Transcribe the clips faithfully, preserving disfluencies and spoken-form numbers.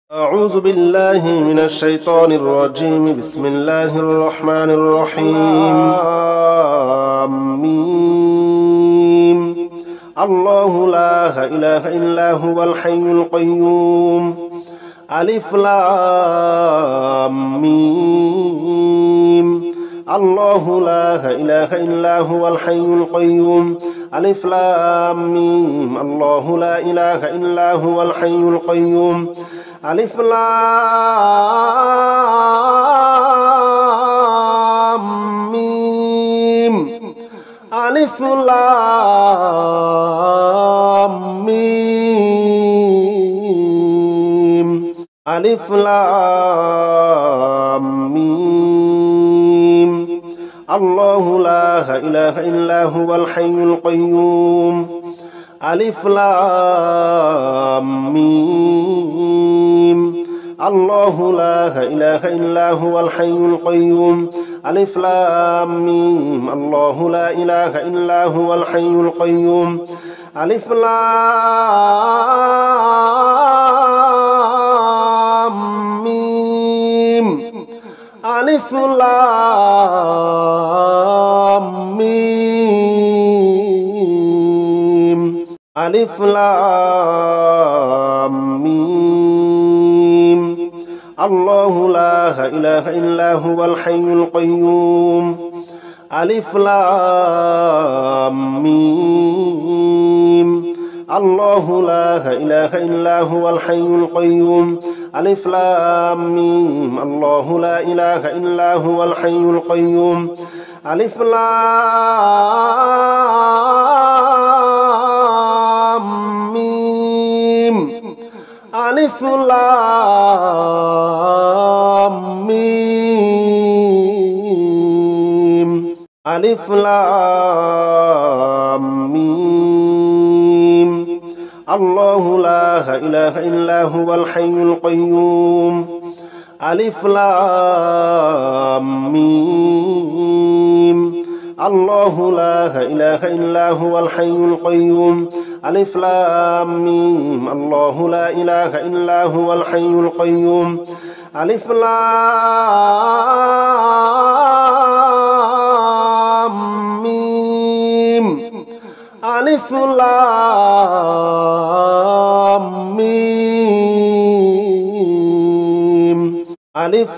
أعوذ بالله من الشيطان الرجيم بسم الله الرحمن الرحيم آمين الله لا إله إلا هو الحي القيوم ألف لام ميم الله لا إله إلا هو الحي القيوم ألف لام ميم الله لا إله إلا هو الحي القيوم ألف لام ميم ألف لام ميم ألف لام ميم الله لا إله إلا هو الحي القيوم ألف لام ميم الله لا إله إلا هو الحي القيوم ألف لام ميم الله لا إله إلا هو الحي القيوم ألف لام ميم ألف لام ميم ألف لام ميم الله لا إله إلا هو الحي القيوم ألف لام ميم الله لا إله إلا هو الحي القيوم ألف لام ميم الله لا إله إلا هو الحي القيوم ألف لام ميم ألف لام ميم ألف لام ميم الله لا إله إلا هو الحي القيوم ألف لام ميم الله لا إله إلا هو الحي القيوم ألف لام ميم الله لا إله إلا هو الحي القيوم ألف لام ميم ألف لام ميم ألف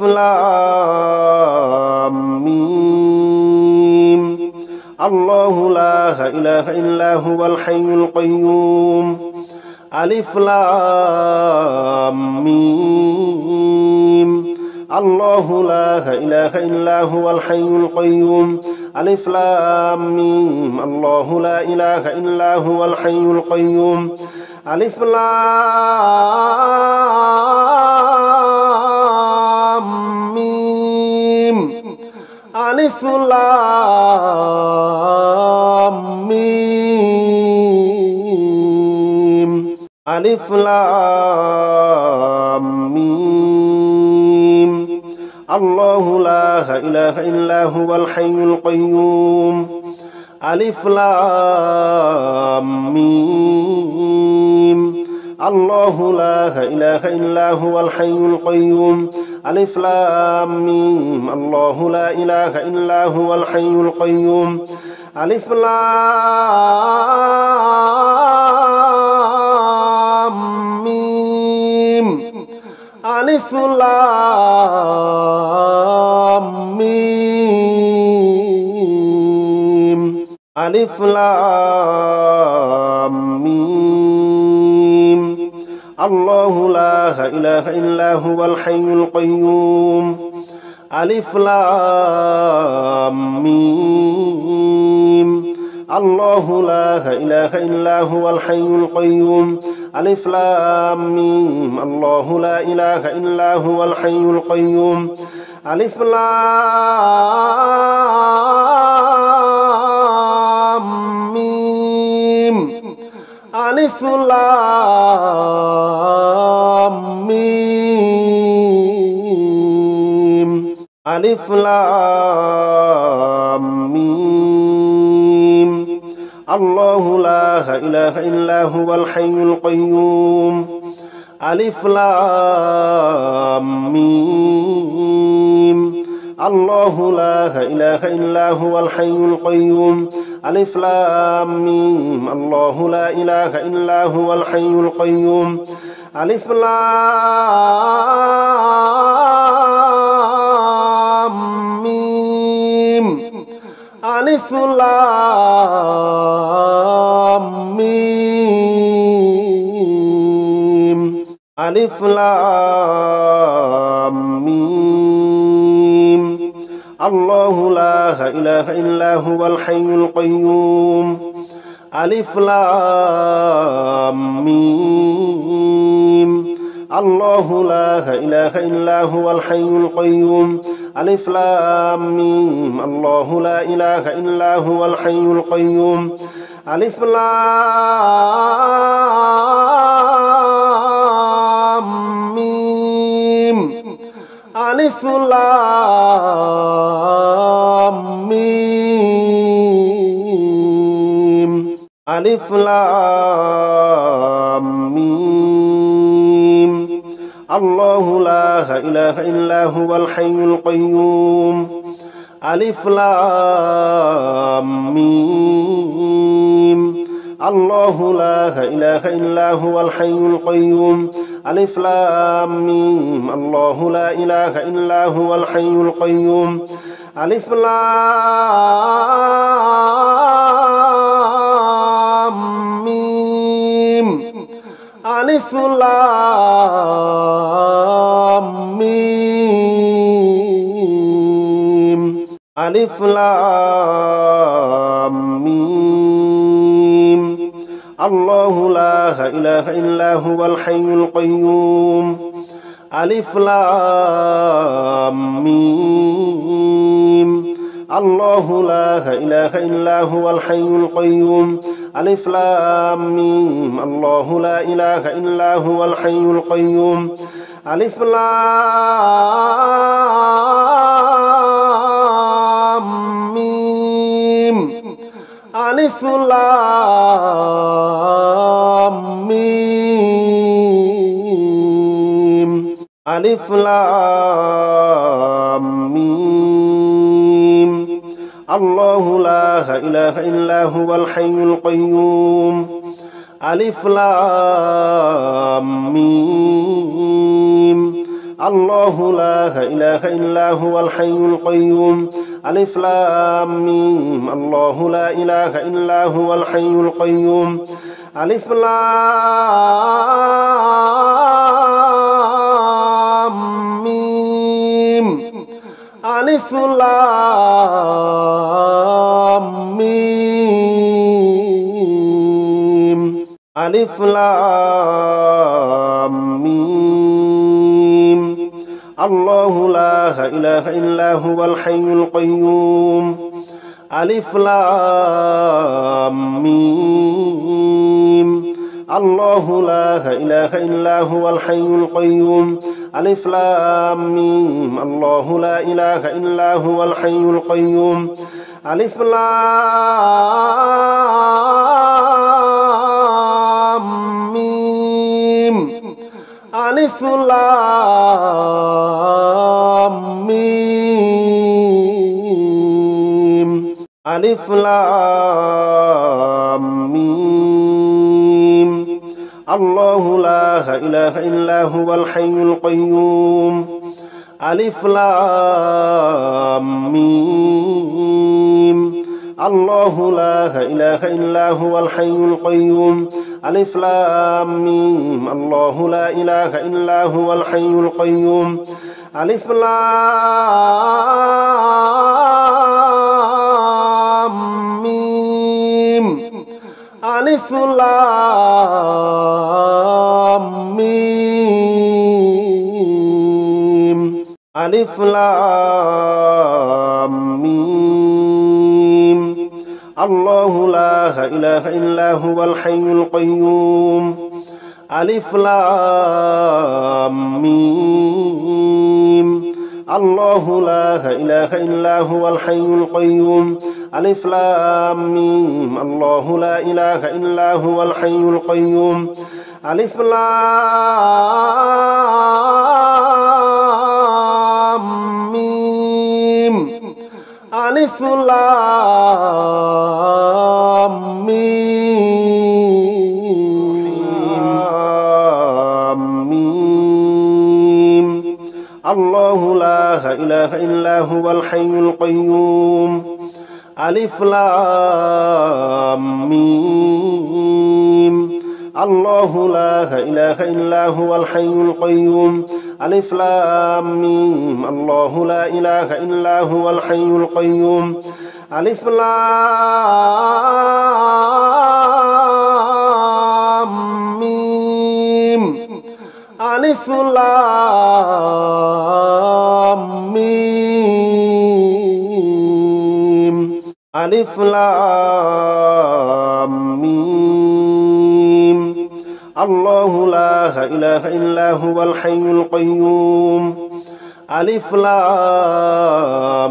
لام ميم الله لا إله إلا هو الحي القيوم ألف لام ميم الله لا إله إلا هو الحي القيوم ألف لام ميم الله لا إله إلا هو الحي القيوم ألف لام ميم ألف لام ميم ألف لام ميم الله لا إله إلا هو الحي القيوم ألف لام ميم الله لا إله إلا هو الحي القيوم ألف لام ميم الله لا إله إلا هو الحي القيوم ألف لام ميم ألف لام ميم ألف لام ميم الله لا إله إلا هو الحي القيوم ألف لام ميم الله لا إله إلا هو الحي القيوم ألف لام ميم الله لا إله إلا هو الحي القيوم ألف لام ميم ألف لام ميم ألف لام ميم الله لا إله إلا هو الحي القيوم ألف لام ميم الله لا إله إلا هو الحي القيوم ألف لام ميم الله لا إله إلا هو الحي القيوم ألف لام ميم ألف لام ميم ألف لام ميم الله لا إله إلا هو الحي القيوم ألف لام ميم الله لا إله إلا هو الحي القيوم ألف لام ميم الله لا إله إلا هو الحي القيوم ألف لام ميم ألف لام ميم ألف لام ميم الله لا إله إلا هو الحي القيوم ألف لام ميم الله لا إله إلا هو الحي القيوم ألف لام ميم الله لا إله إلا هو الحي القيوم ألف لام ميم ألف لام ميم ألف لام ميم الله لا إله إلا هو الحي القيوم ألف لام ميم الله لا إله إلا هو الحي القيوم ألف لام ميم الله لا إله إلا هو الحي القيوم ألف لام ميم ألف لام ميم ألف لام ميم الله لا إله إلا هو الحي القيوم ألف لام ميم الله لا إله إلا هو الحي القيوم ألف لام ميم الله لا إله إلا هو الحي القيوم ألف لام ميم ألف لام ميم ألف لام ميم الله لا إله إلا هو الحي القيوم ألف لام ميم الله لا إله إلا هو الحي القيوم ألف لام ميم الله لا إله إلا هو الحي القيوم ألف لام ميم ألف لام ميم ألف لام ميم الله لا إله إلا هو الحي القيوم ألف لام ميم الله لا إله إلا هو الحي القيوم ألف لام ميم الله لا إله إلا هو الحي القيوم ألف لام ميم ألف لام ميم ألف لام ميم الله لا إله إلا هو الحي القيوم ألف لام ميم الله لا إله إلا هو الحي القيوم ألف لام ميم الله لا إله إلا هو الحي القيوم আলিফ লাম মিম আলিফ লাম মিম আল্লাহু লা ইলাহা ইল্লা হুয়াল হাইয়ুল কাইয়্যুম আলিফ লাম মিম আল্লাহু লা ইলাহা ইল্লা হুয়াল হাইয়ুল কাইয়্যুম আলিফ লাম মিম আল্লাহু লা ইলাহা ইল্লা হুয়াল হাইয়ুল কাইয়্যুম আলিফ লাম মিম আলিফ লাম মিম আলিফ লাম মিম আল্লাহু লা ইলাহা ইল্লা হুয়াল হাইয়ুল কাইয়্যুম আলিফ লাম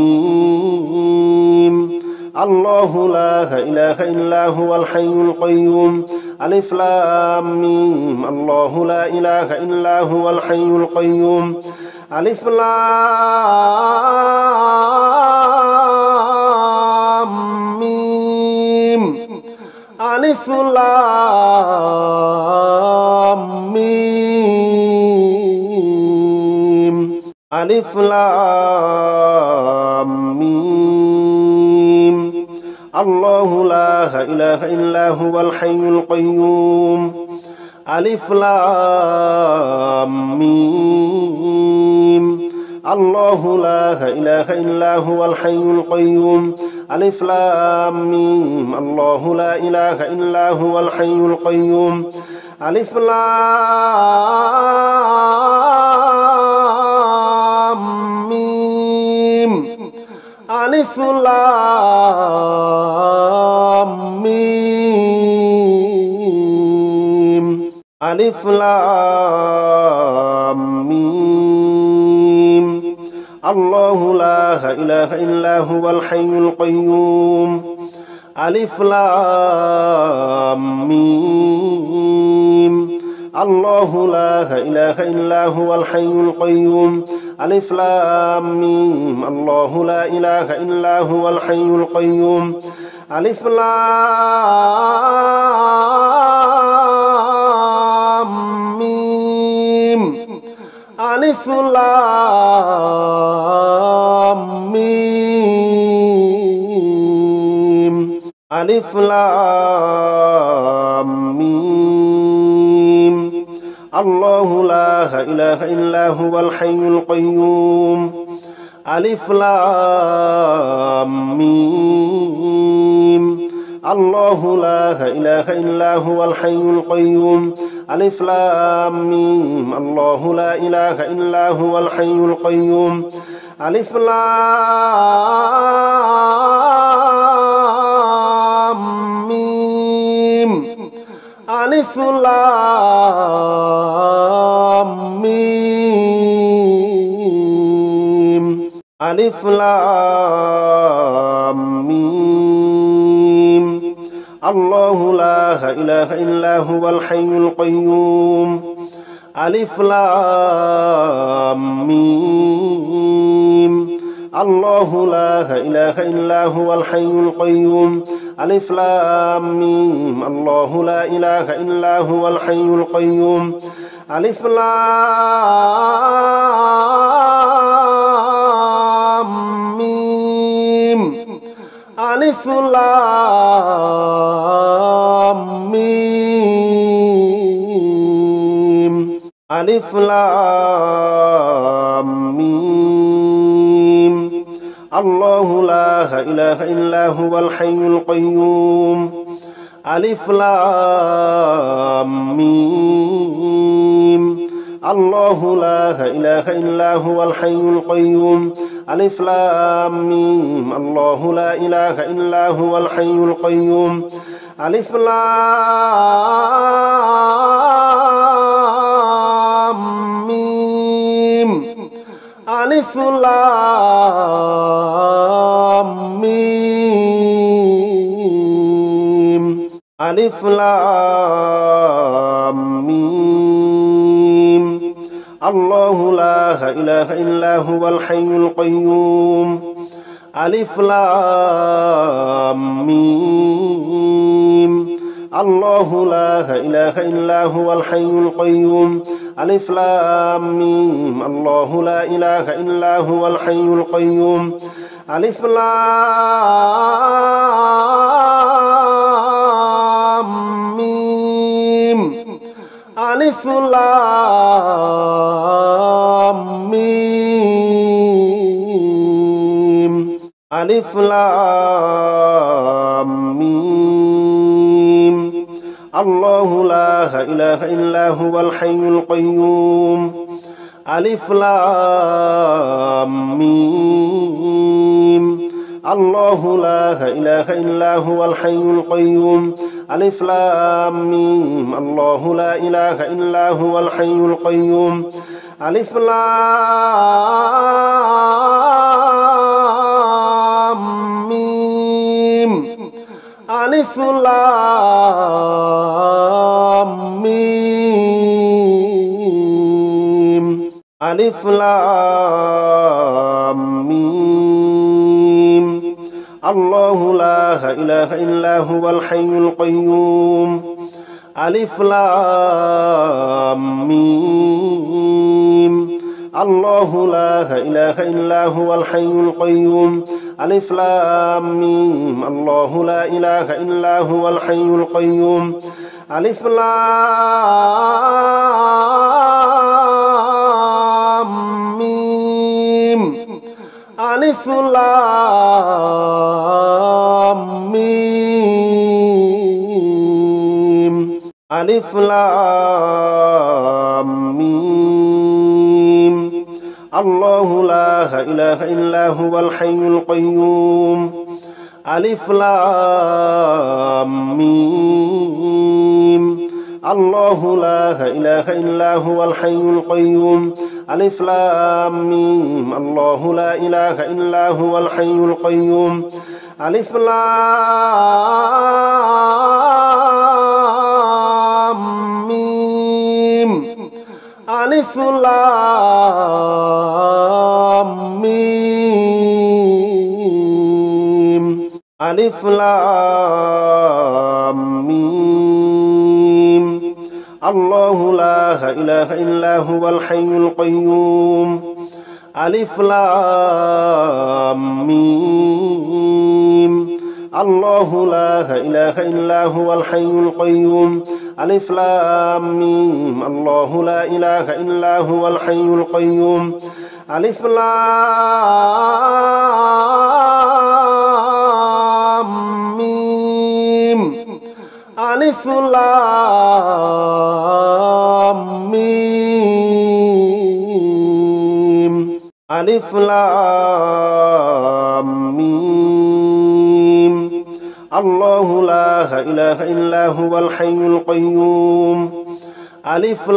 মিম আল্লাহু লা ইলাহা ইল্লা হুয়াল হাইয়ুল কাইয়্যুম আলিফ লাম মিম আল্লাহু লা ইলাহা ইল্লা হুয়াল হাইয়ুল কাইয়্যুম আলিফ লাম মিম আলিফ লাম মিম আলিফ লাম মিম আল্লাহু লা ইলাহা ইল্লা হুয়াল হাইয়ুল কাইয়্যুম আলিফ লাম মিম আল্লাহু লা ইলাহা ইল্লা হুয়াল হাইয়ুল কাইয়্যুম আলিফ লাম মিম আল্লাহু লা ইলাহা ইল্লা হুয়াল হাইয়ুল কাইয়্যুম আলিফ লাম মিম আলিফ লাম মিম আলিফ লাম মিম আল্লাহু লা ইলাহা ইল্লা হুয়াল হাইয়ুল কাইয়্যুম আলিফ লাম মিম আল্লাহু লা ইলাহা ইল্লা হুয়াল হাইয়ুল কাইয়্যুম আলিফ লাম মিম আল্লাহু লা ইলাহা ইল্লা হুয়াল হাইয়ুল কাইয়্যুম আলিফ লাম মিম আলিফ লাম মিম আলিফ লাম মিম আল্লাহু লা ইলাহা ইল্লা হুয়াল হাইয়ুল কাইয়্যুম আলিফ লাম মিম আল্লাহু লা ইলাহা ইল্লা হুয়াল হাইয়ুল কাইয়্যুম আলিফ লাম মিম আল্লাহু লা ইলাহা ইল্লা হুয়াল হাইয়ুল কাইয়্যুম আলিফ লাম মিম আলিফ লাম মিম আলিফ লাম মিম আল্লাহু লা ইলাহা ইল্লা হুয়াল হাইয়ুল কাইয়্যুম আলিফ লাম মিম আল্লাহু লা ইলাহা ইল্লা হুয়াল হাইয়ুল কাইয়্যুম আলিফ লাম মিম আল্লাহু লা ইলাহা ইল্লা হুয়াল হাইয়ুল কাইয়্যুম আলিফ লাম মিম আলিফ লাম মিম আলিফ লাম মিম আল্লাহু লা ইলাহা ইল্লা হুয়াল হাইয়ুল কাইয়্যুম আলিফ লাম মিম আল্লাহু লা ইলাহা ইল্লা হুয়াল হাইয়ুল কাইয়্যুম আলিফ লাম মিম আল্লাহু লা ইলাহা ইল্লা হুয়াল হাইয়ুল কাইয়্যুম আলিফ লাম মিম আলিফ লাম মিম আলিফ লাম الله لا إله إلا هو الحي القيوم ألف لام ميم الله لا إله إلا هو الحي القيوم ألف لام ميم الله لا إله إلا هو الحي القيوم ألف لام ميم ألف لام ميم ألف لام ميم الله لا إله إلا هو الحي القيوم ألف لام ميم الله لا إله إلا هو الحي القيوم ألف لام ميم الله لا إله إلا هو الحي القيوم ألف لام ميم ألف لام ميم ألف لام ميم الله لا إله إلا هو الحي القيوم ألف لام ميم الله لا إله إلا هو الحي القيوم ألف لام ميم الله لا إله إلا هو الحي القيوم ألف لام ميم ألف لام ميم ألف لام ميم الله لا إله إلا هو الحي القيوم ألف لام ميم الله لا إله إلا هو الحي القيوم ألف لام ميم الله لا إله إلا هو الحي القيوم ألف لام ميم ألف لام ميم ألف لام ميم الله لا إله إلا هو الحي القيوم ألف لام ميم الله لا إله إلا هو الحي القيوم ألف لام ميم الله لا إله إلا هو الحي القيوم ألف لام ميم ألف لام ميم ألف لام ميم الله لا إله إلا هو الحي القيوم ألف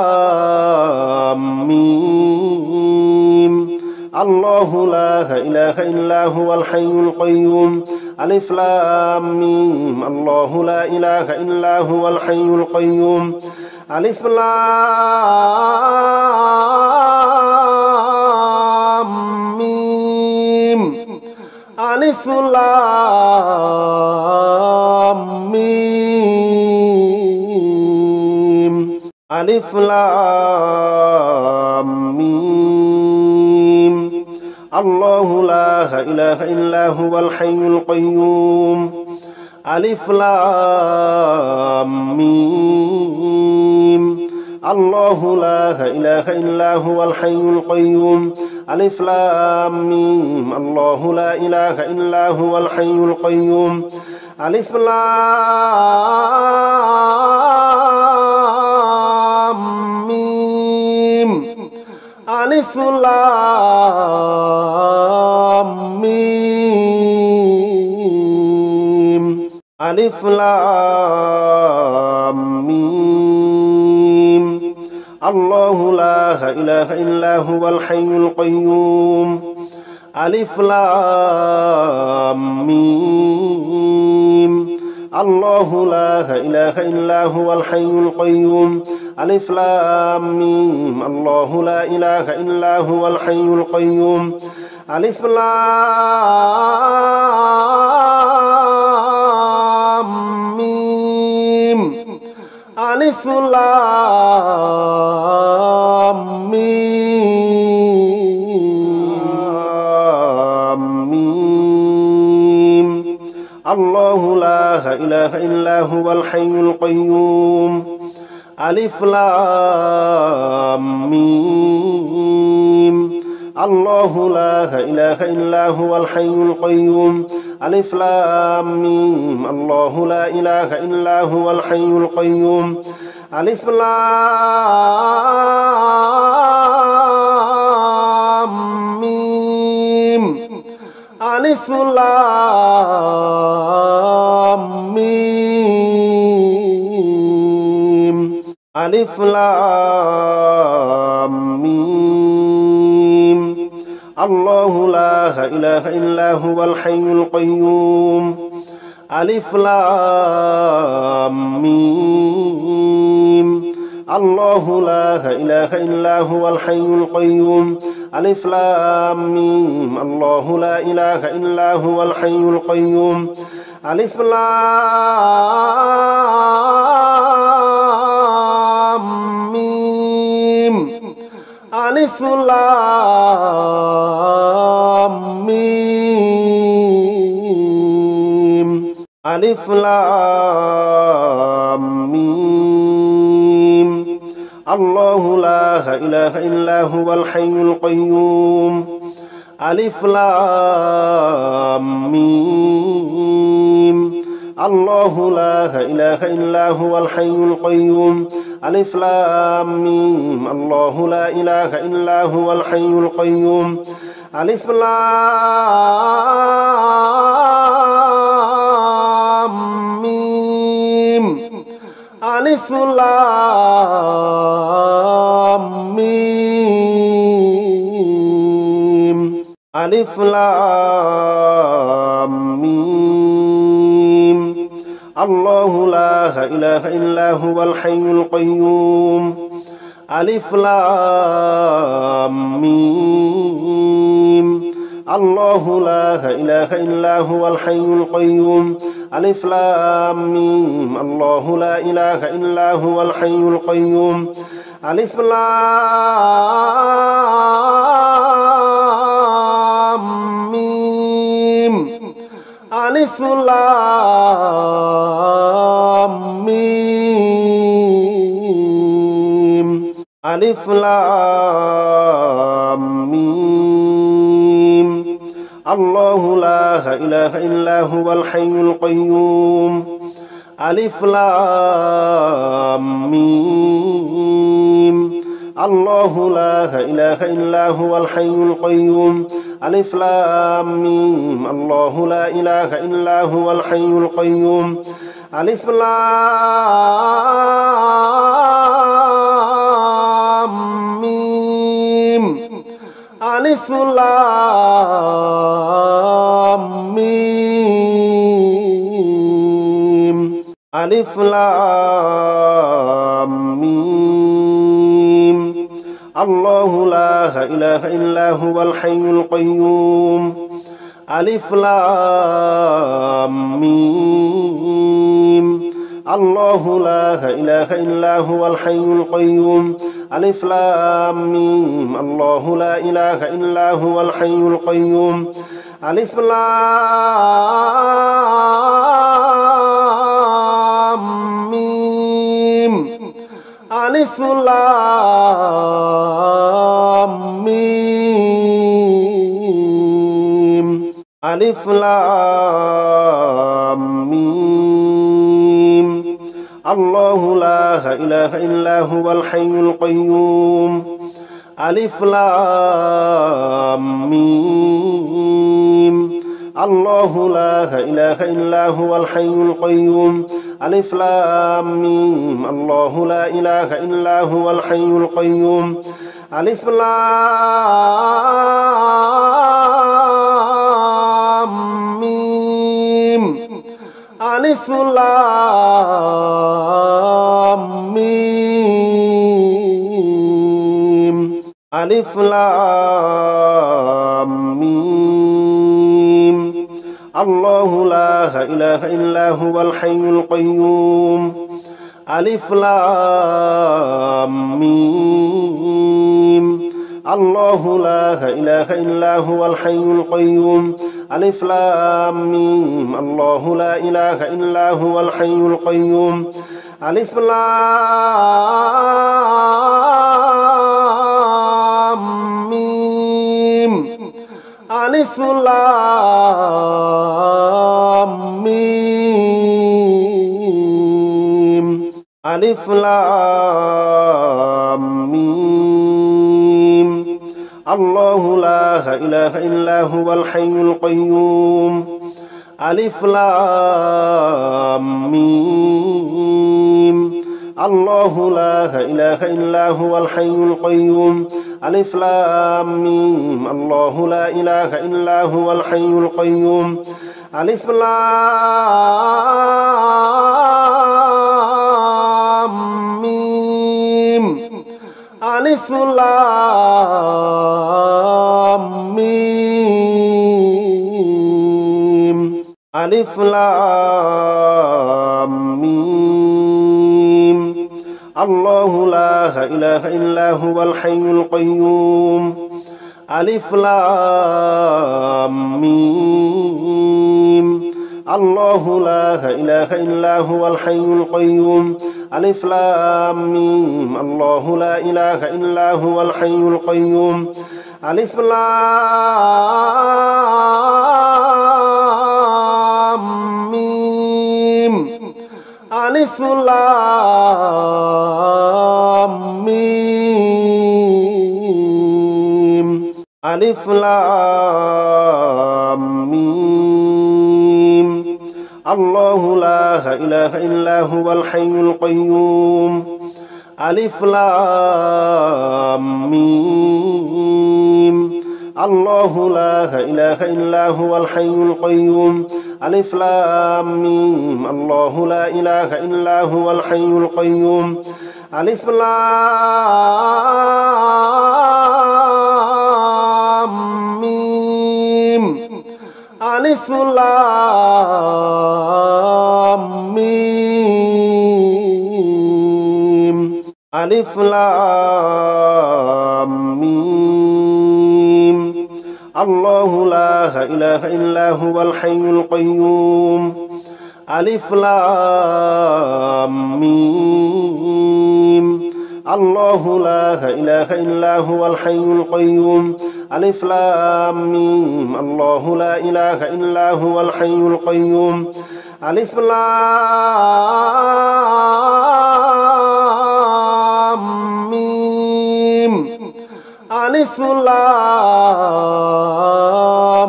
لام ميم الله لا إله إلا هو الحي القيوم ألف لام ميم الله لا إله إلا هو الحي القيوم ألف لام ميم ألف لام ميم ألف لام ميم الله لا إله إلا هو الحي القيوم ألف لام ميم الله لا إله إلا هو الحي القيوم ألف لام ميم الله لا إله إلا هو الحي القيوم ألف لام ميم ألف لام ميم ألف لام ميم الله لا إله إلا هو الحي القيوم ألف لام ميم الله لا إله إلا هو الحي القيوم ألف لام ميم الله لا إله إلا هو الحي القيوم ألف لام ميم ألف لام ميم الله لا إله إلا هو الحي القيوم ألف لام ميم الله لا إله إلا هو الحي القيوم ألف لام ميم الله لا إله إلا هو الحي القيوم ألف لام ميم ألف لام ميم ألف لام ميم الله لا إله إلا هو الحي القيوم ألف لام ميم الله لا إله إلا هو الحي القيوم ألف لام ميم الله لا إله إلا هو الحي القيوم ألف لام ميم ألف لام ميم ألف لام ميم الله لا إله إلا هو الحي القيوم ألف لام ميم الله لا إله إلا هو الحي القيوم ألف لام ميم الله لا إله إلا هو الحي القيوم ألف لام ميم ألف لام ميم ألف لام ميم الله لا إله إلا هو الحي القيوم ألف لام ميم الله لا إله إلا هو الحي القيوم ألف لام ميم الله لا إله إلا هو الحي القيوم ألف لام ميم ألف لام ميم ألف لام ميم الله لا إله إلا هو الحي القيوم ألف لام ميم الله لا إله إلا هو الحي القيوم ألف لام ميم الله لا إله إلا هو الحي القيوم ألف لام ميم ألف لام ميم ألف لام ميم الله لا إله إلا هو الحي القيوم ألف لام ميم الله لا إله إلا هو الحي القيوم ألف لام ميم الله لا إله إلا هو الحي القيوم ألف لام ميم ألف لام ميم ألف لام ميم الله لا إله إلا هو الحي القيوم ألف لام ميم الله لا إله إلا هو الحي القيوم ألف لام ميم الله لا إله إلا هو الحي القيوم ألف لام ميم ألف لام ميم ألف لام ميم الله لا إله إلا هو الحي القيوم ألف لام ميم الله لا إله إلا هو الحي القيوم ألف لام ميم الله لا إله إلا هو الحي القيوم ألف لام ميم ألف لام ميم ألف لام ميم الله لا إله إلا هو الحي القيوم ألف لام ميم الله لا إله إلا هو الحي القيوم ألف لام ميم الله لا إله إلا هو الحي القيوم ألف لام ميم ألف لام ميم ألف لام ميم الله لا إله إلا هو الحي القيوم ألف لام ميم الله لا إله إلا هو الحي القيوم ألف لام ميم الله لا إله إلا هو الحي القيوم ألف لام ميم ألف لام ميم ألف لام ميم الله لا إله إلا هو الحي القيوم ألف لام ميم الله لا إله إلا هو الحي القيوم ألف لام ميم الله لا إله إلا هو الحي القيوم ألف لام ميم ألف لام ميم ألف لام ميم الله لا إله إلا هو الحي القيوم ألف لام ميم الله لا إله إلا هو الحي القيوم ألف لام ميم الله لا إله إلا هو الحي القيوم ألف لام ميم ألف لام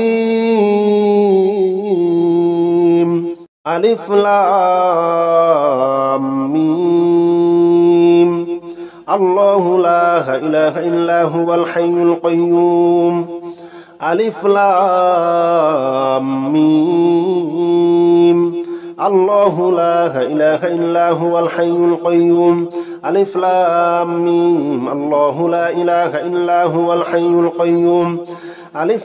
ميم ألف لام ميم الله لا إله إلا هو الحي القيوم ألف لام ميم الله لا إله إلا هو الحي القيوم ألف لام ميم الله لا إله إلا هو الحي القيوم ألف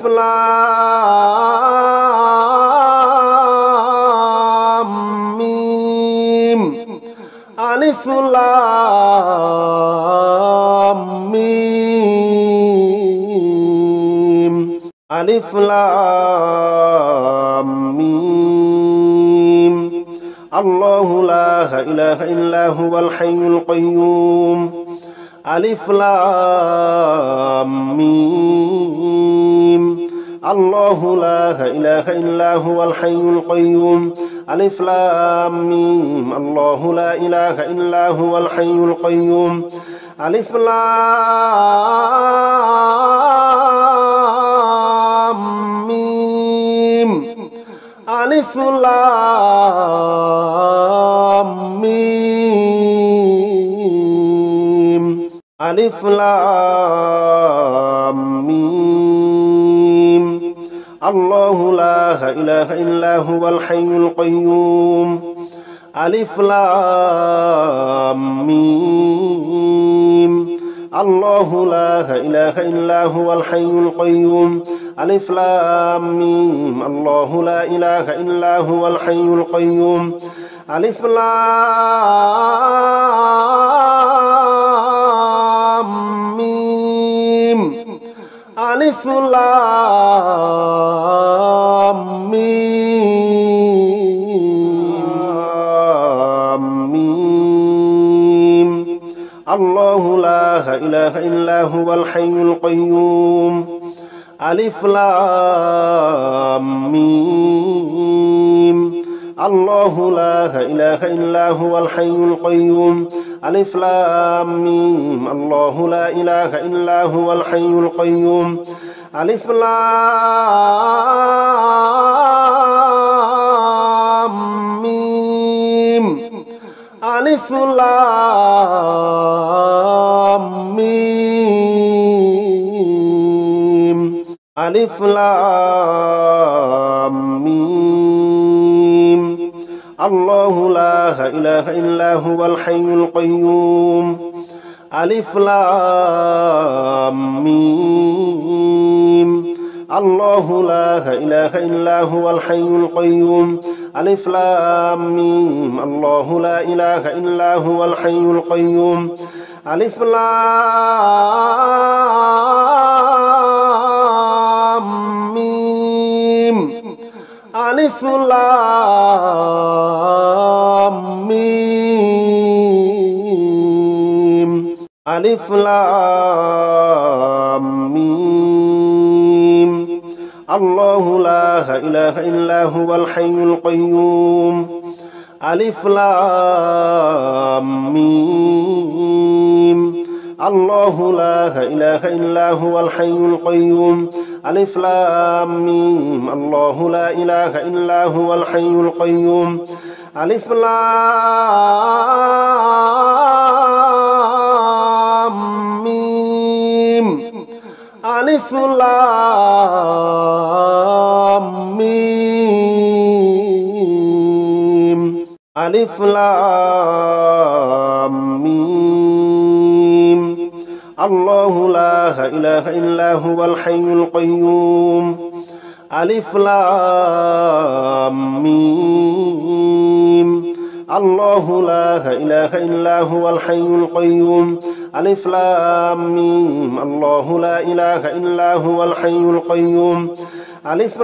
لام ميم ألف لام ميم ألف لام ميم الله لا إله إلا هو الحي القيوم ألف لام ميم الله لا إله إلا هو الحي القيوم ألف لام ميم الله لا إله إلا هو الحي القيوم ألف لام ميم ألف لام ميم ألف لام ميم الله لا إله إلا هو الحي القيوم ألف لام ميم الله لا إله إلا هو الحي القيوم ألف لام ميم الله لا إله إلا هو الحي القيوم ألف لام ميم ألف لام ميم الله لا إله إلا هو الحي القيوم ألف لام ميم الله لا إله إلا هو الحي القيوم ألف لام ميم الله لا إله إلا هو الحي القيوم ألف لام ميم ألف لام ميم ألف لام ميم الله لا إله إلا هو الحي القيوم ألف لام ميم الله لا إله إلا هو الحي القيوم ألف لام ميم الله لا إله إلا هو الحي القيوم ألف لام ميم ألف لام ميم ألف لام ميم الله لا إله إلا هو الحي القيوم ألف لام ميم الله لا إله إلا هو الحي القيوم ألف لام ميم الله لا إله إلا هو الحي القيوم ألف لام ميم ألف لام ميم ألف لام ميم الله لا إله إلا هو الحي القيوم ألف لام ميم الله لا إله إلا هو الحي القيوم ألف لام ميم الله لا إله إلا هو الحي القيوم ألف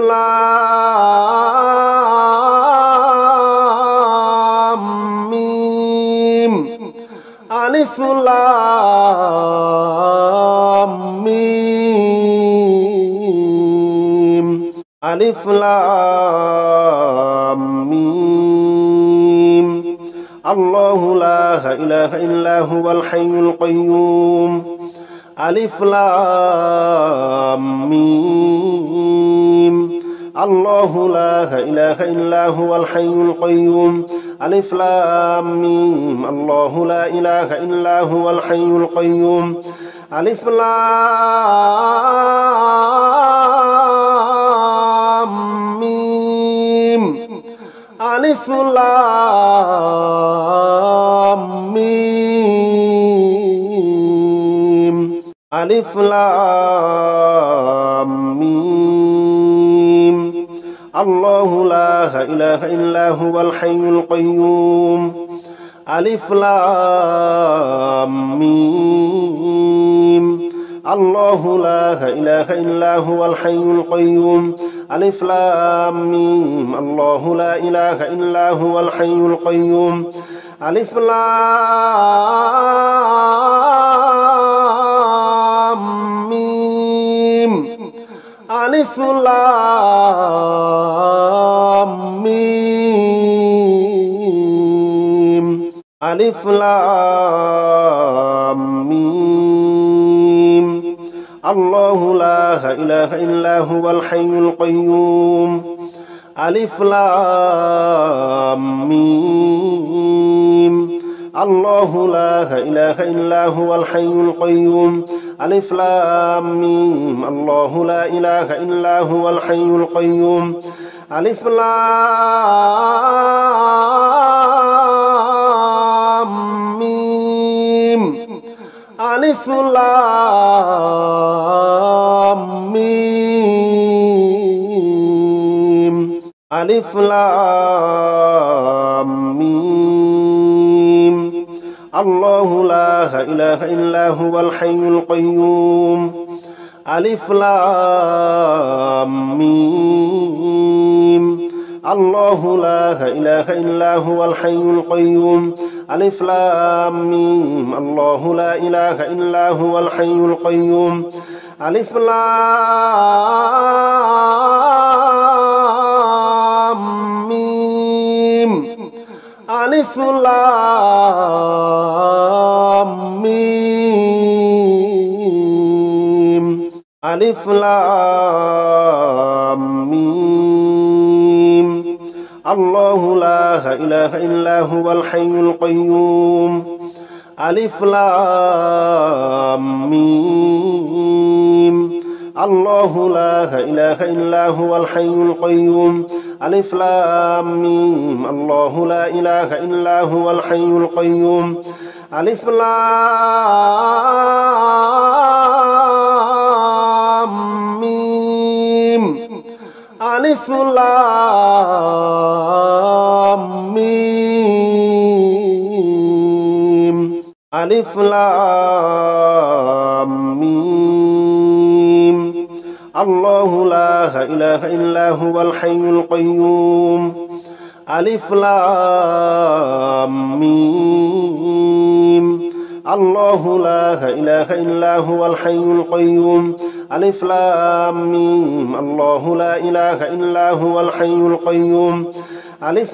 لام ميم ألف لام ميم ألف لام ميم الله لا إله إلا هو الحي القيوم ألف لام ميم الله لا إله إلا هو الحي القيوم ألف لام ميم الله لا إله إلا هو الحي القيوم ألف لام ميم ألف لام ميم ألف لام ميم الله لا إله إلا هو الحي القيوم ألف لام ميم الله لا إله إلا هو الحي القيوم ألف لام ميم الله لا إله إلا هو الحي القيوم ألف لام ميم ألف لام ميم ألف لام ميم الله لا إله إلا هو الحي القيوم ألف لام ميم الله لا إله إلا هو الحي القيوم ألف لام ميم الله لا إله إلا هو الحي القيوم ألف لام ميم ألف لام ميم ألف لام ميم الله لا إله إلا هو الحي القيوم ألف لام ميم الله لا إله إلا هو الحي القيوم ألف لام ميم الله لا إله إلا هو الحي القيوم ألف لام ميم ألف لام ميم ألف لام ميم الله لا إله إلا هو الحي القيوم ألف لام ميم الله لا إله إلا هو الحي القيوم ألف لام ميم الله لا إله إلا هو الحي القيوم ألف لام ميم ألف لام ميم ألف لام ميم الله لا إله إلا هو الحي القيوم ألف لام ميم الله لا إله إلا هو الحي القيوم ألف لام ميم الله لا إله إلا هو الحي القيوم ألف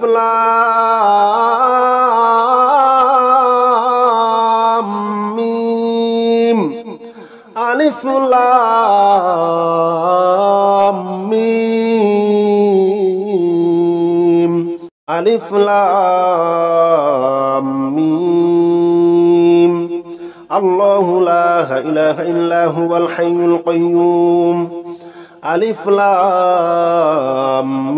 لام ميم ألف لام ميم ألف لام ميم الله لا إله إلا هو الحي القيوم ألف لام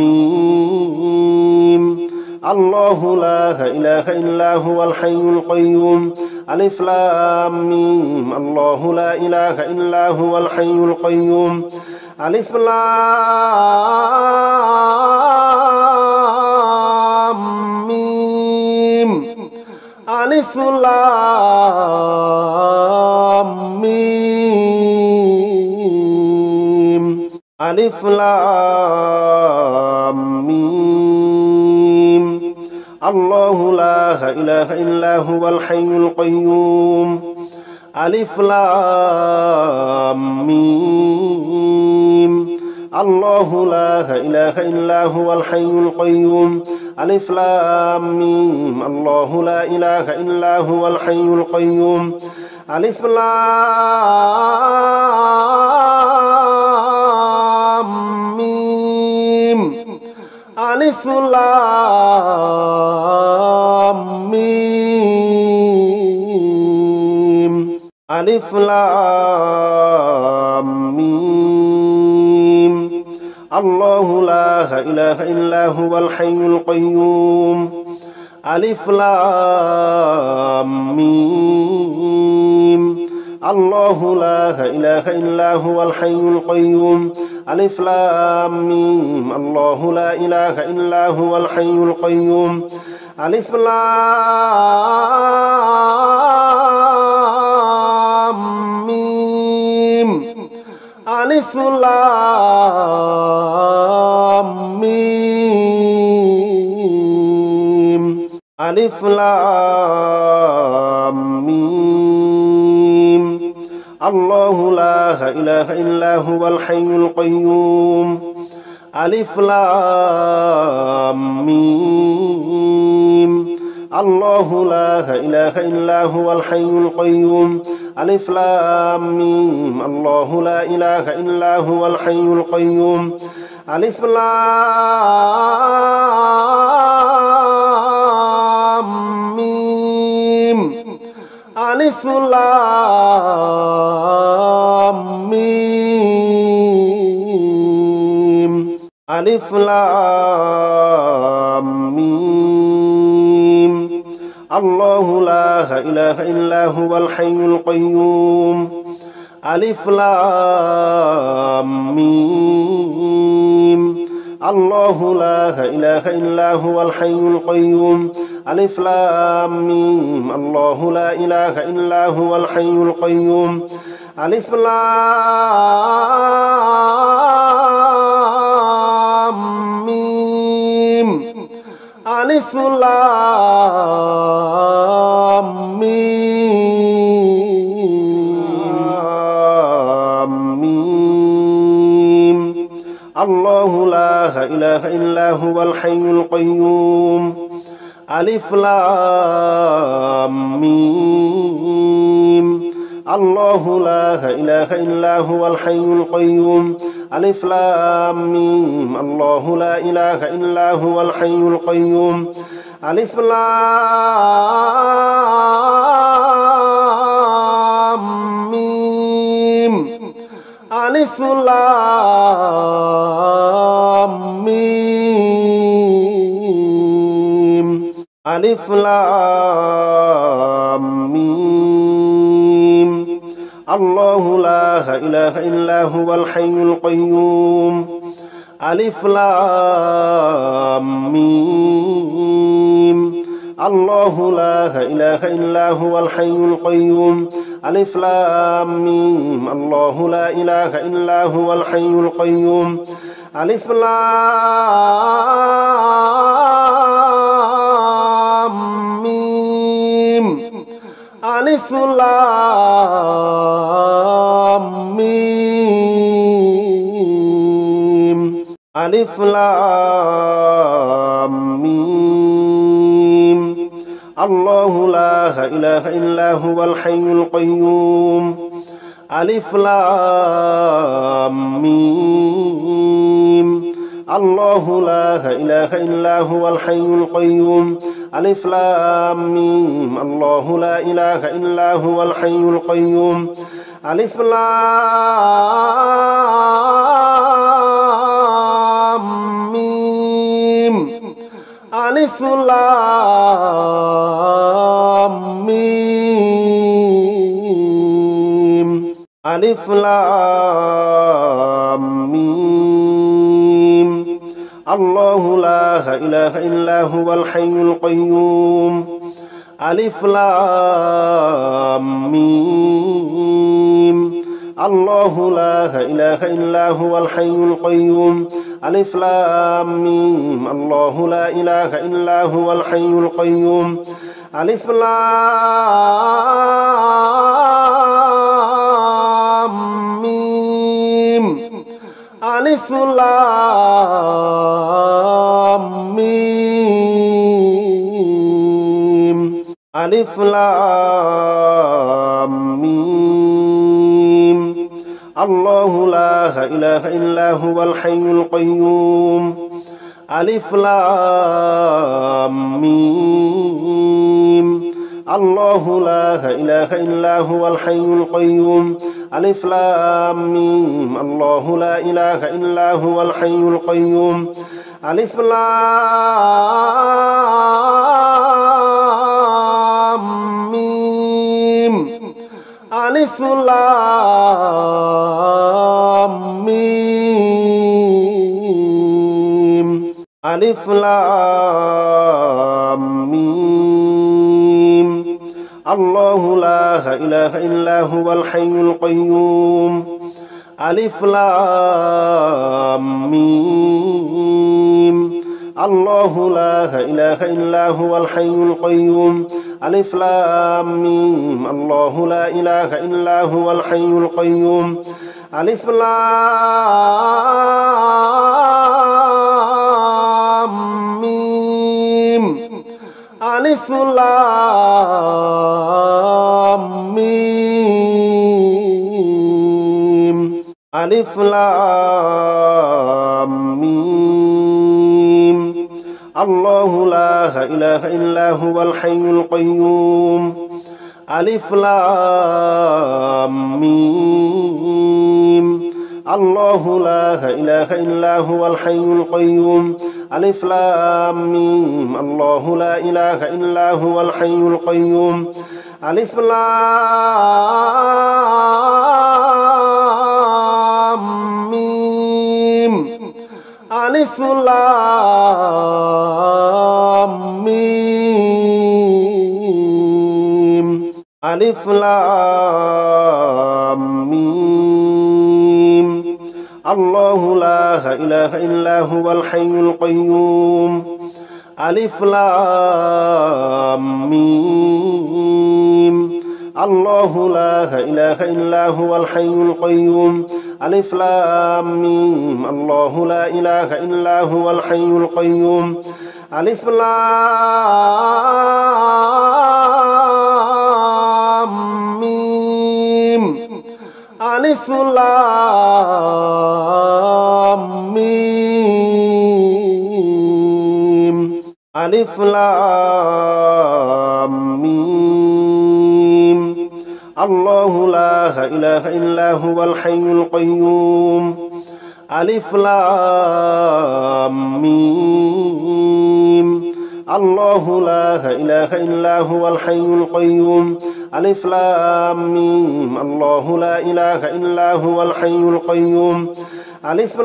ميم الله لا إله إلا هو الحي القيوم ألف لام ميم الله لا إله إلا هو الحي القيوم ألف لام ميم ألف لام ميم ألف لام ميم الله لا إله إلا هو الحي القيوم ألف لام ميم الله لا إله إلا هو الحي القيوم ألف لام ميم الله لا إله إلا هو الحي القيوم ألف لام ميم ألف لام ميم ألف لام ميم الله لا إله إلا هو الحي القيوم ألف لام ميم الله لا إله إلا هو الحي القيوم ألف لام ميم الله لا إله إلا هو الحي القيوم ألف لام ميم ألف لام ميم ألف لام ميم الله لا إله إلا هو الحي القيوم ألف لام ميم الله لا إله إلا هو الحي القيوم ألف لام ميم الله لا إله إلا هو الحي القيوم ألف لام ميم ألف لام ميم ألف لام ميم الله لا إله إلا هو الحي القيوم ألف لام ميم الله لا إله إلا هو الحي القيوم ألف لام ميم الله لا إله إلا هو الحي القيوم ألف لام ميم ألف لام ميم الله لا إله إلا هو الحي القيوم ألف لام ميم الله لا إله إلا هو الحي القيوم ألف لام ميم الله لا إله إلا هو الحي القيوم ألف لام ميم ألف لام ميم ألف لام ميم الله لا إله إلا هو الحي القيوم ألف لام ميم الله لا إله إلا هو الحي القيوم ألف لام ميم الله لا إله إلا هو الحي القيوم ألف لام ميم ألف لام ميم ألف لام ميم الله لا إله إلا هو الحي القيوم ألف لام ميم الله لا إله إلا هو الحي القيوم ألف لام ميم الله لا إله إلا هو الحي القيوم ألف لام ميم ألف لام ميم ألف لام ميم الله لا إله إلا هو الحي القيوم ألف لام ميم الله لا إله إلا هو الحي القيوم ألف لام ميم الله لا إله إلا هو الحي القيوم ألف لام ميم ألف لام ميم ألف لام ميم الله لا إله إلا هو الحي القيوم ألف لام ميم الله لا إله إلا هو الحي القيوم ألف لام ميم الله لا إله إلا هو الحي القيوم ألف لام ميم ألف لام ميم ألف لام ميم الله لا إله إلا هو الحي القيوم ألف لام ميم الله لا إله إلا هو الحي القيوم ألف لام ميم الله لا إله إلا هو الحي القيوم ألف لام ميم ألف لام ميم ألف لام ميم الله لا إله إلا هو الحي القيوم ألف لام ميم الله لا إله إلا هو الحي القيوم ألف لام ميم الله لا إله إلا هو الحي القيوم ألف لام ميم ألف لام ميم ألف لام ميم الله لا إله إلا هو الحي القيوم ألف لام ميم الله لا إله إلا هو الحي القيوم ألف لام ميم الله لا إله إلا هو الحي القيوم ألف لام ميم ألف لام ميم ألف لام ميم الله لا إله إلا هو الحي القيوم ألف لام ميم الله لا إله إلا هو الحي القيوم ألف لام ميم الله لا إله إلا هو الحي القيوم ألف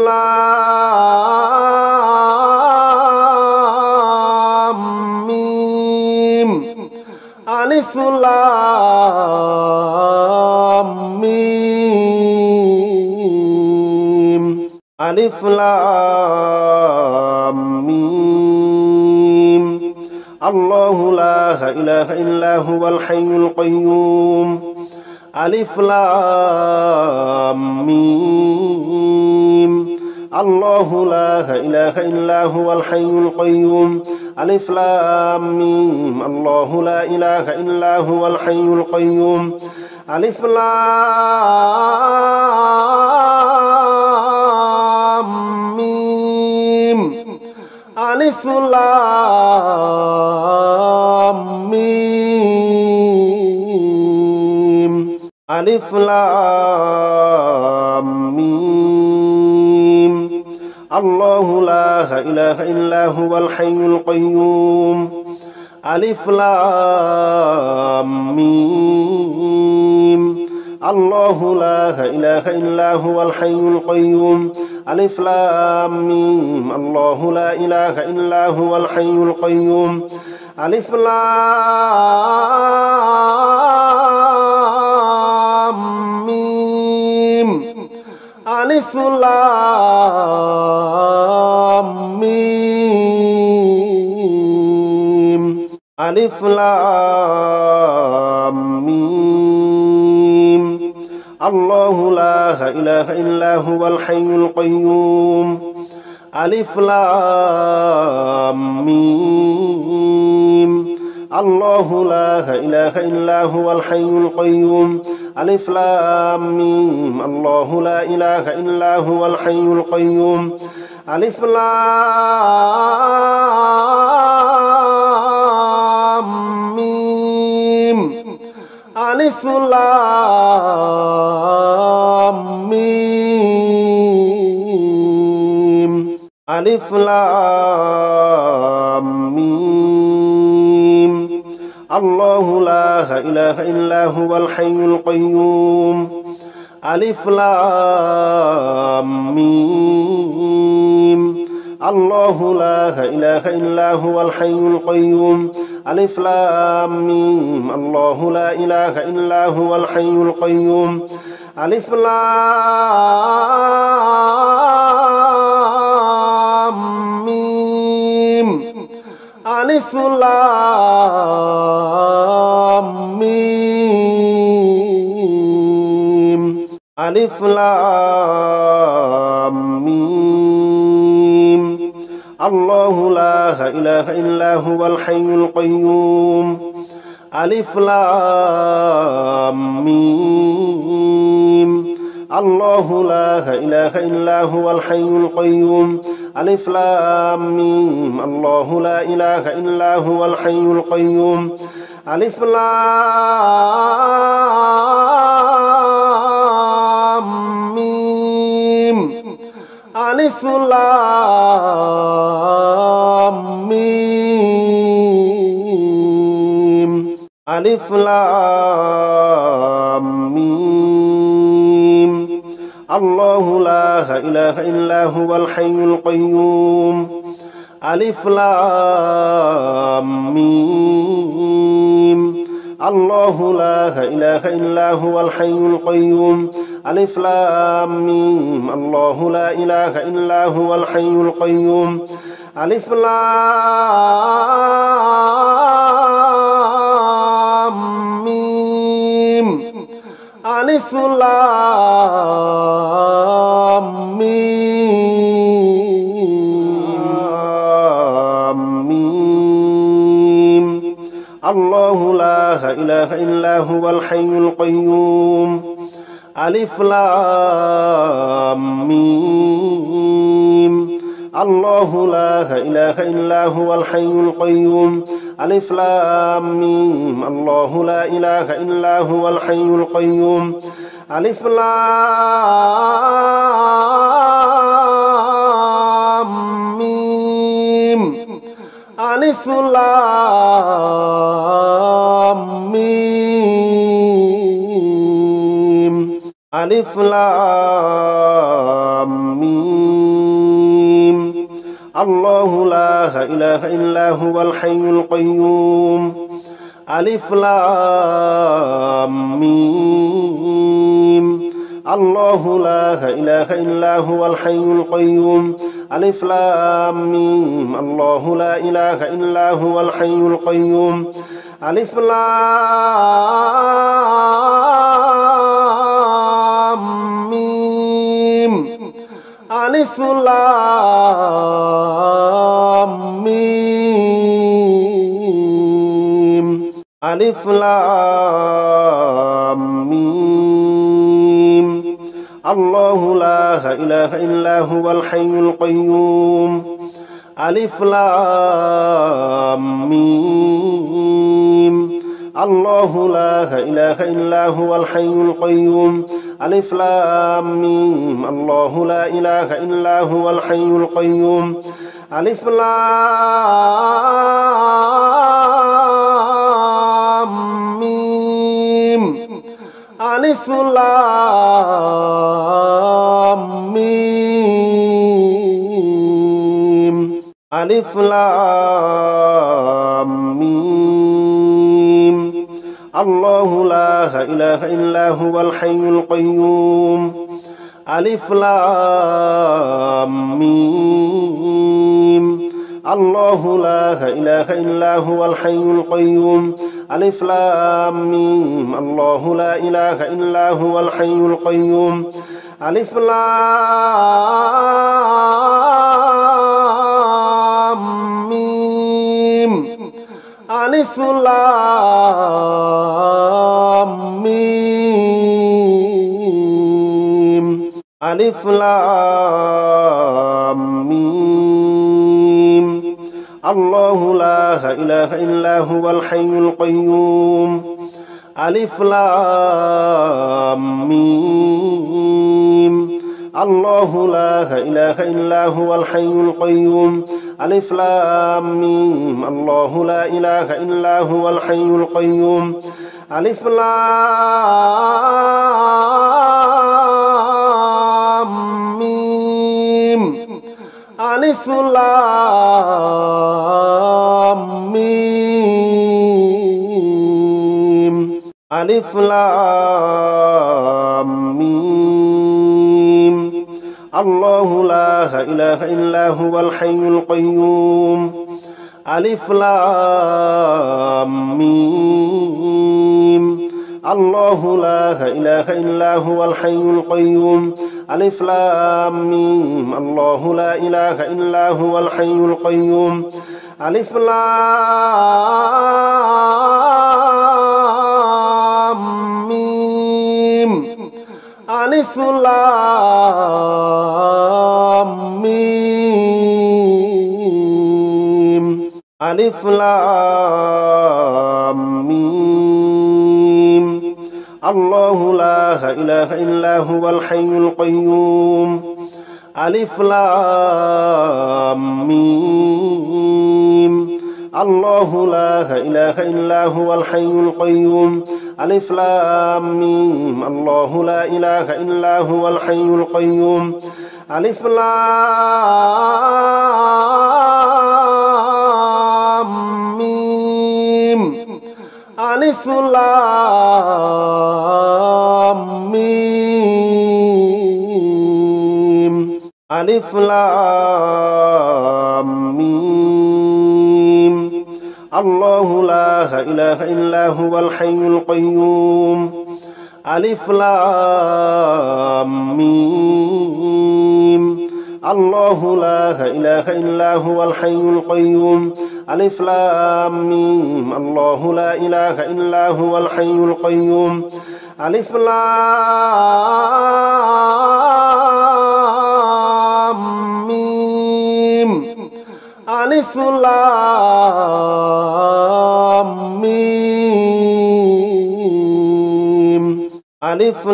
لام ميم ألف لام ميم ألف لام ميم الله لا إله إلا هو الحي القيوم ألف لام ميم الله لا إله إلا هو الحي القيوم ألف لام ميم الله لا إله إلا هو الحي القيوم ألف لام ميم ألف لام ميم ألف لام ميم الله لا إله إلا هو الحي القيوم ألف لام ميم الله لا إله إلا هو الحي القيوم ألف لام ميم الله لا إله إلا هو الحي القيوم ألف لام ميم ألف لام ميم ألف لام ميم الله لا إله إلا هو الحي القيوم ألف لام ميم الله لا إله إلا هو الحي القيوم ألف لام ميم الله لا إله إلا هو الحي القيوم ألف لام ميم ألف لام ميم ألف لام ميم الله لا إله إلا هو الحي القيوم ألف لام ميم الله لا إله إلا هو الحي القيوم ألف لام ميم الله لا إله إلا هو الحي القيوم ألف لام ميم ألف لام ميم ألف لام ميم الله لا إله إلا هو الحي القيوم ألف لام ميم الله لا إله إلا هو الحي القيوم ألف لام ميم الله لا إله إلا هو الحي القيوم ألف لام ميم ألف لام ألف لام ميم الله لا إله إلا هو الحي القيوم ألف لام ميم الله لا إله إلا هو الحي القيوم ألف لام ميم الله لا إله إلا هو الحي القيوم ألف لام ميم ألف لام ميم الله لا إله إلا هو الحي القيوم ألف لام ميم الله لا إله إلا هو الحي القيوم ألف لام ميم الله لا إله إلا هو الحي القيوم ألف لام ميم ألف لام ميم ألف لام ميم الله لا إله إلا هو الحي القيوم ألف لام ميم الله لا إله إلا هو الحي القيوم ألف لام ميم الله لا إله إلا هو الحي القيوم ألف لام ميم ألف لام ميم ألف لام ميم الله لا إله إلا هو الحي القيوم ألف لام ميم الله لا إله إلا هو الحي القيوم ألف لام ميم الله لا إله إلا هو الحي القيوم ألف لام ميم ألف لام ميم ألف لام ميم الله لا إله إلا هو الحي القيوم ألف لام ميم الله لا إله إلا هو الحي القيوم ألف لام ميم الله لا إله إلا هو الحي القيوم ألف لام ميم ألف لام ميم ألف لام ميم الله لا إله إلا هو الحي القيوم ألف لام ميم الله لا إله إلا هو الحي القيوم ألف لام ميم الله لا إله إلا هو الحي القيوم ألف لام ميم ألف لام ميم ألف لام ميم الله لا إله إلا هو الحي القيوم ألف لام ميم الله لا إله إلا هو الحي القيوم ألف لام ميم الله لا إله إلا هو الحي القيوم ألف لام ميم ألف لام ميم ألف لام ميم الله لا إله إلا هو الحي القيوم ألف لام ميم الله لا إله إلا هو الحي القيوم ألف لام ميم الله لا إله إلا هو الحي القيوم ألف لام ميم ألف لام ميم ألف لام ميم الله لا إله إلا هو الحي القيوم ألف لام ميم الله لا إله إلا هو الحي القيوم ألف لام ميم الله لا إله إلا هو الحي القيوم ألف لام ميم ألف لام ميم ألف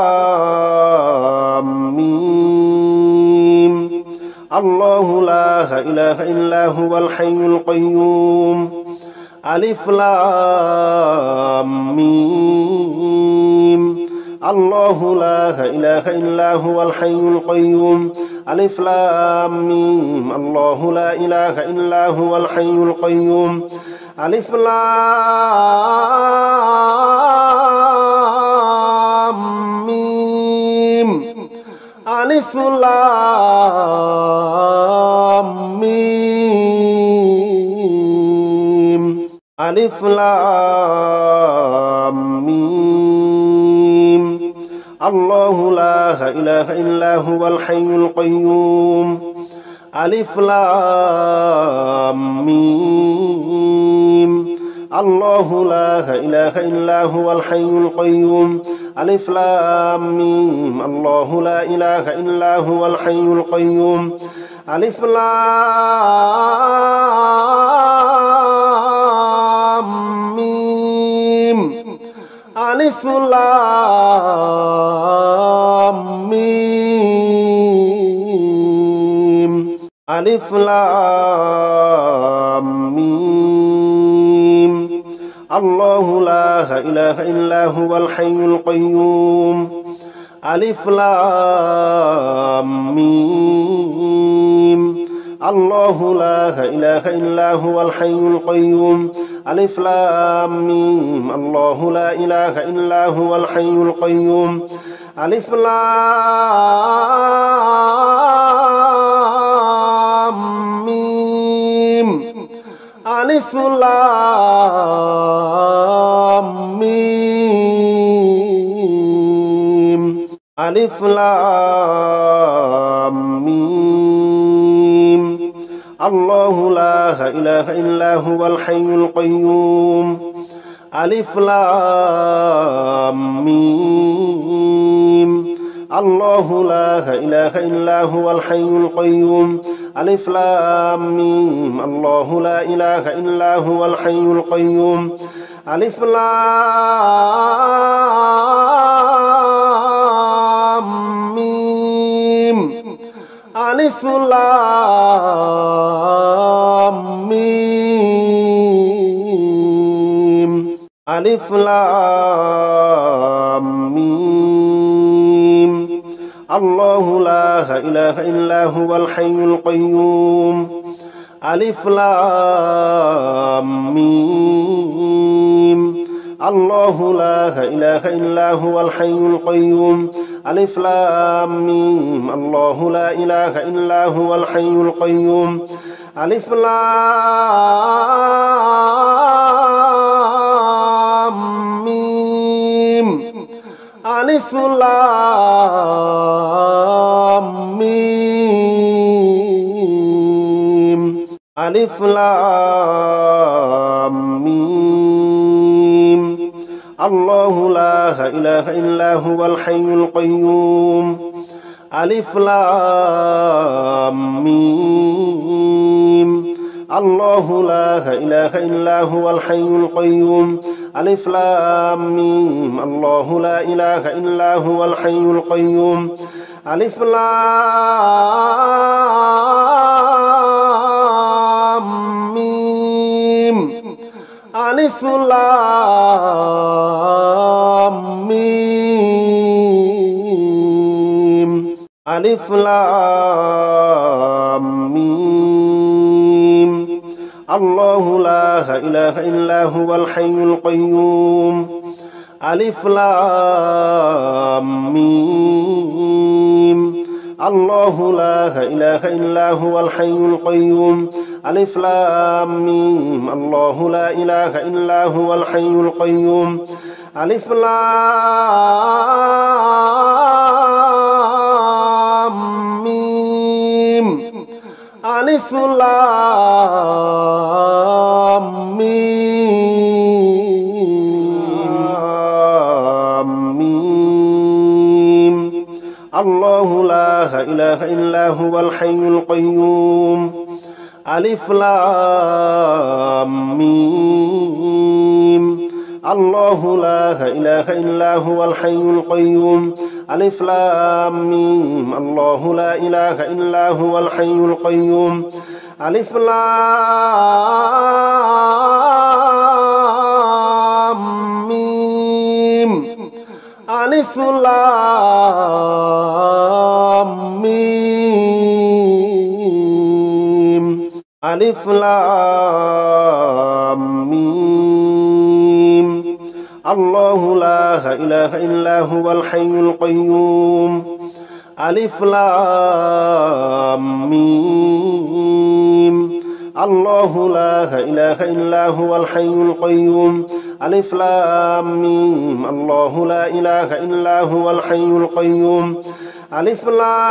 لام ميم الله لا إله إلا هو الحي القيوم ألف لام ميم الله لا إله إلا هو الحي القيوم ألف لام ميم الله لا إله إلا هو الحي القيوم ألف لام ميم ألف لام ميم ألف لام ميم الله لا إله إلا هو الحي القيوم ألف لام ميم الله لا إله إلا هو الحي القيوم ألف لام ميم الله لا إله إلا هو الحي القيوم ألف لام ميم ألف لام ميم ألف لام ميم الله لا إله إلا هو الحي القيوم ألف لام ميم الله لا إله إلا هو الحي القيوم ألف لام ميم الله لا إله إلا هو الحي القيوم ألف لام ميم ألف لام ميم ألف لام ميم الله لا إله إلا هو الحي القيوم ألف لام ميم الله لا إله إلا هو الحي القيوم ألف لام ميم الله لا إله إلا هو الحي القيوم ألف لام ميم ألف لام ميم ألف لام ميم الله لا إله إلا هو الحي القيوم ألف لام ميم الله لا إله إلا هو الحي القيوم ألف لام ميم الله لا إله إلا هو الحي القيوم ألف لام ميم ألف لام ميم ألف لام ميم الله لا إله إلا هو الحي القيوم ألف لام ميم الله لا إله إلا هو الحي القيوم ألف لام ميم الله لا إله إلا هو الحي القيوم ألف لام ميم ألف لام ميم ألف لام ميم الله لا إله إلا هو الحي القيوم ألف لام ميم الله لا إله إلا هو الحي القيوم ألف لام ميم الله لا إله إلا هو الحي القيوم ألف لام ميم ألف لام ميم الله لا إله إلا هو الحي القيوم ألف لام ميم الله لا إله إلا هو الحي القيوم ألف لام ميم الله لا إله إلا هو الحي القيوم ألف لام ميم ألف لام ميم ألف لام ميم الله لا إله إلا هو الحي القيوم ألف لام ميم الله لا إله إلا هو الحي القيوم ألف لام ميم الله لا إله إلا هو الحي القيوم ألف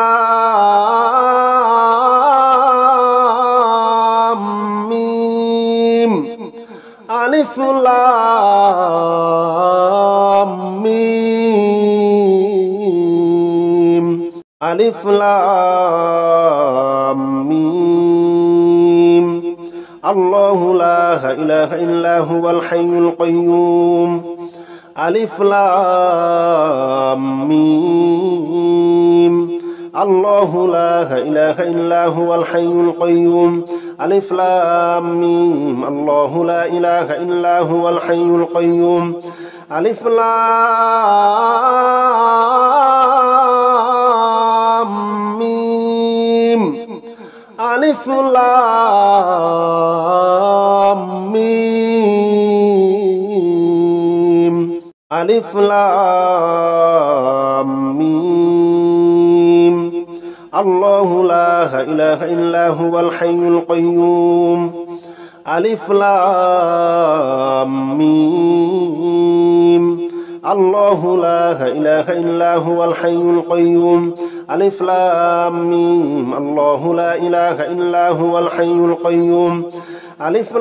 لام ميم ألف لام ميم ألف لام ميم الله لا إله إلا هو الحي القيوم ألف لام ميم الله لا إله إلا هو الحي القيوم ألف لام ميم الله لا إله إلا هو الحي القيوم ألف لام ميم ألف لام ميم ألف لام ميم الله لا إله إلا هو الحي القيوم ألف لام ميم الله لا إله إلا هو الحي القيوم ألف لام ميم الله لا إله إلا هو الحي القيوم ألف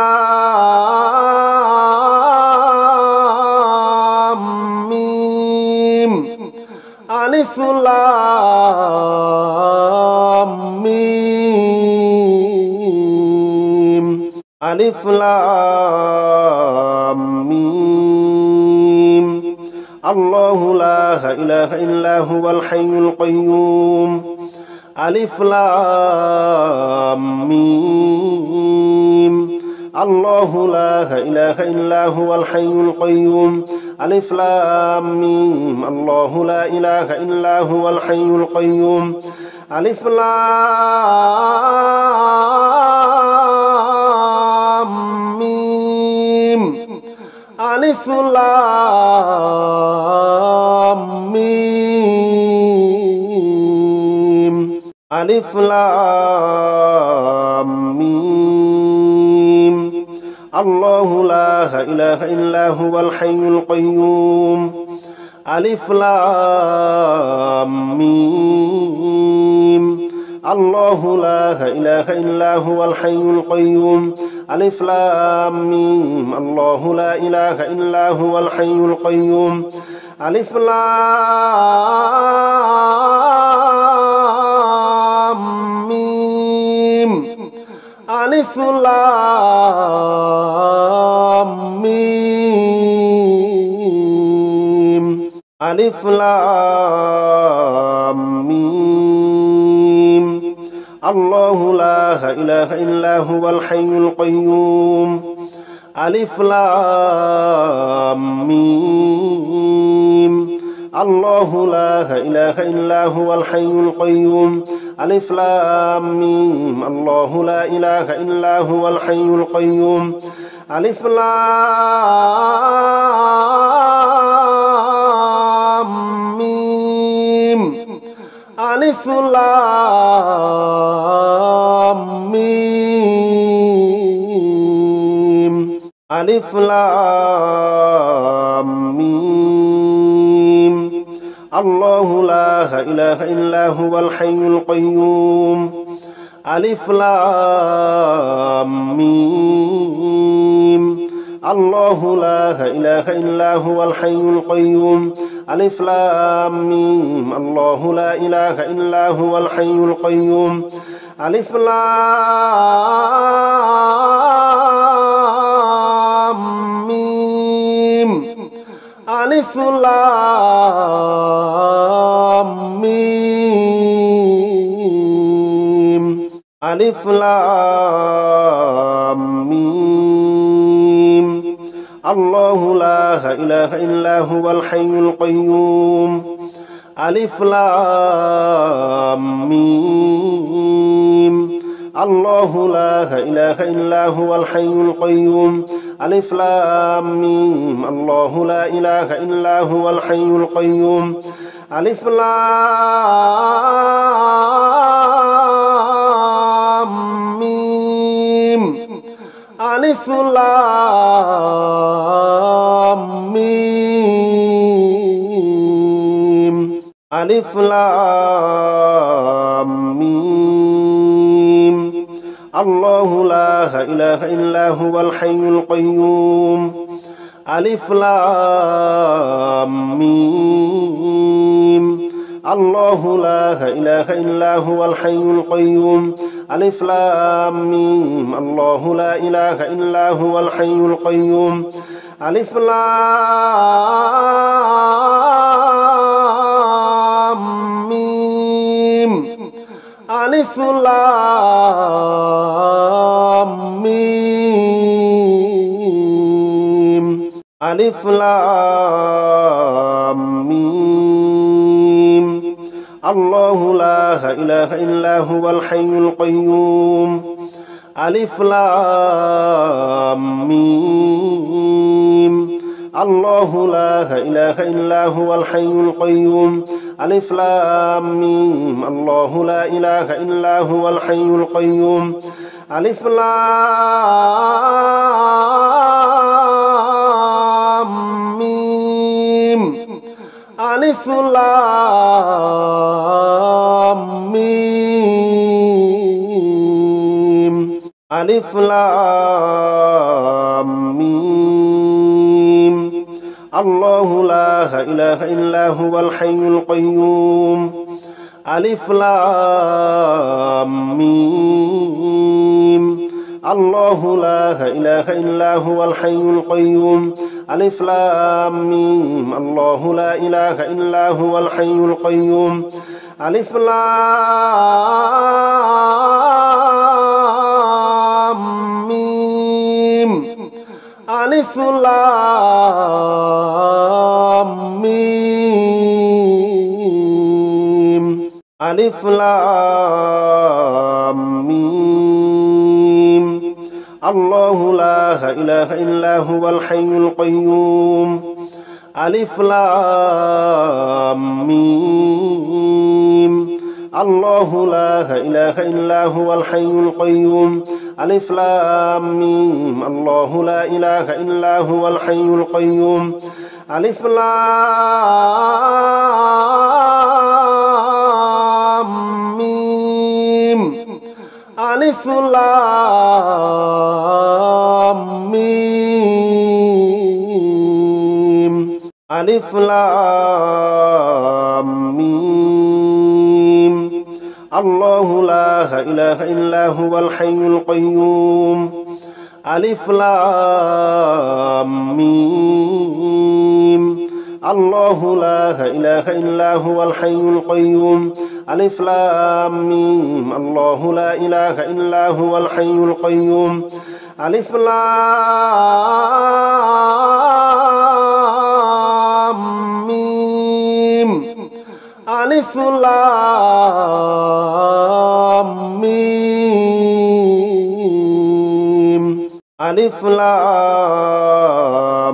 لام ميم ألف لام ميم ألف لام ميم الله لا إله إلا هو الحي القيوم ألف لام ميم الله لا إله إلا هو الحي القيوم ألف لام ميم الله لا إله إلا هو الحي القيوم ألف لام ميم ألف لام ميم ألف لام ميم الله لا إله إلا هو الحي القيوم ألف لام ميم الله لا إله إلا هو الحي القيوم ألف لام ميم الله لا إله إلا هو الحي القيوم ألف لام ميم ألف لام ميم ألف لام ميم الله لا إله إلا هو الحي القيوم ألف لام ميم الله لا إله إلا هو الحي القيوم ألف لام ميم الله لا إله إلا هو الحي القيوم ألف لام ميم ألف لام ميم ألف لام ميم الله لا إله إلا هو الحي القيوم ألف لام ميم الله لا إله إلا هو الحي القيوم ألف لام ميم الله لا إله إلا هو الحي القيوم ألف لام ميم ألف لام ميم ألف لام ميم الله لا إله إلا هو الحي القيوم ألف لام ميم الله لا إله إلا هو الحي القيوم ألف لام ميم الله لا إله إلا هو الحي القيوم ألف لام ميم ألف لام ميم ألف لام ميم الله لا إله إلا هو الحي القيوم ألف لام ميم الله لا إله إلا هو الحي القيوم ألف لام ميم الله لا إله إلا هو الحي القيوم ألف لام ميم ألف لام ميم ألف لام ميم الله لا إله إلا هو الحي القيوم ألف لام ميم الله لا إله إلا هو الحي القيوم ألف لام ميم الله لا إله إلا هو الحي القيوم ألف لام ميم ألف لام ميم ألف لام ميم الله لا إله إلا هو الحي القيوم ألف لام ميم الله لا إله إلا هو الحي القيوم ألف لام ميم الله لا إله إلا هو الحي القيوم ألف لام ميم ألف لام ميم ألف لام ميم الله لا إله إلا هو الحي القيوم ألف لام ميم الله لا إله إلا هو الحي القيوم ألف لام ميم الله لا إله إلا هو الحي القيوم ألف لام ميم ألف لام ميم ألف لام ميم الله لا إله إلا هو الحي القيوم ألف لام ميم الله لا إله إلا هو الحي القيوم ألف لام ميم الله لا إله إلا هو الحي القيوم ألف لام ميم ألف لام ميم ألف لام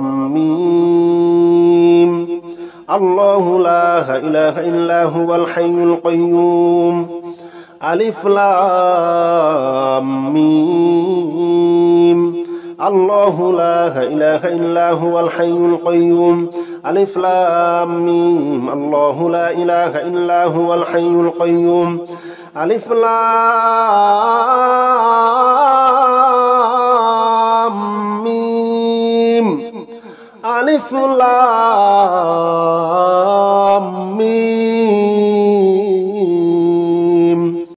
ميم الله لا إله إلا هو الحي القيوم ألف لام ميم الله لا إله إلا هو الحي القيوم ألف لام ميم الله لا إله إلا هو الحي القيوم ألف لام ميم ألف لام